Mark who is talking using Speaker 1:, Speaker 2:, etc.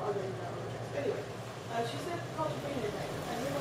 Speaker 1: other email address. Anyway, she said call to bring it back. I didn't